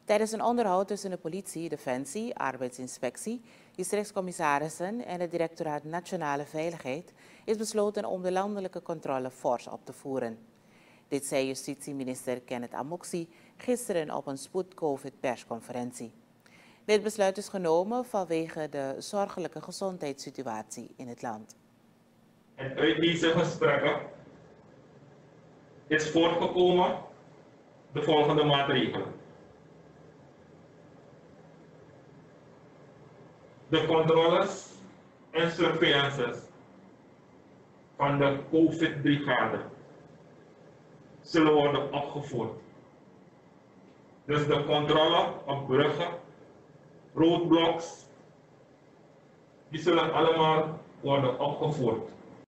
Tijdens een onderhoud tussen de politie, Defensie, arbeidsinspectie, districtscommissarissen en het Directoraat Nationale Veiligheid is besloten om de landelijke controle fors op te voeren. Dit zei justitieminister Kenneth Amoxi gisteren op een spoed-COVID-persconferentie. Dit besluit is genomen vanwege de zorgelijke gezondheidssituatie in het land. En uit deze gesprekken is voortgekomen de volgende maatregelen. De controles en surveillances van de COVID-brigade zullen worden opgevoerd. Dus de controle op bruggen, roadblocks, die zullen allemaal worden opgevoerd.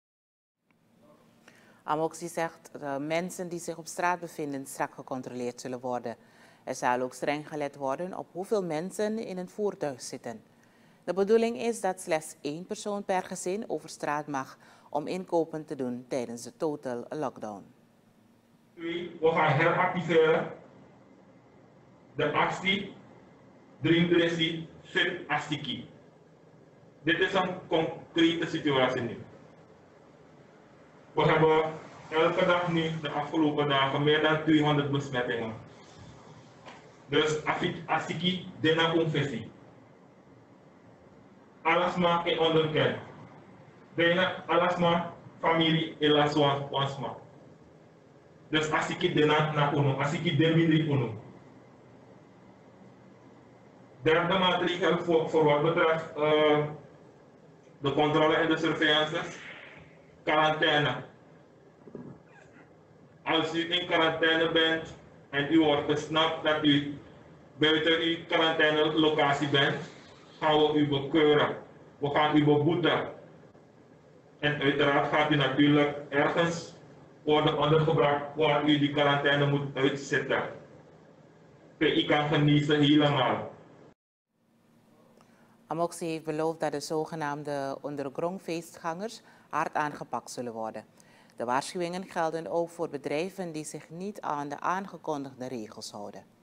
Amoxi zegt dat mensen die zich op straat bevinden strak gecontroleerd zullen worden. Er zal ook streng gelet worden op hoeveel mensen in een voertuig zitten. De bedoeling is dat slechts 1 persoon per gezin over straat mag om inkopen te doen tijdens de total lockdown. We gaan heractiveren de actie Dream Fit Astiki. Dit is een concrete situatie nu. We hebben elke dag nu, de afgelopen dagen, meer dan 200 besmettingen. Dus Astiki, Dena Confessie. Alasma in onderkend. Dena alasma familie elaswan wansma. Dus Astiki Dena na uno, Astiki Demindri uno. Derde maatregel voor wat betreft de controle en de surveillance, quarantaine. Als u in quarantaine bent en u wordt gesnapt dat u buiten uw quarantaine locatie bent, gaan we u bekeuren. We gaan u beboeten. En uiteraard gaat u natuurlijk ergens worden ondergebracht waar u die quarantaine moet uitzitten. U kan geniezen helemaal. Amoxi heeft beloofd dat de zogenaamde ondergrondfeestgangers hard aangepakt zullen worden. De waarschuwingen gelden ook voor bedrijven die zich niet aan de aangekondigde regels houden.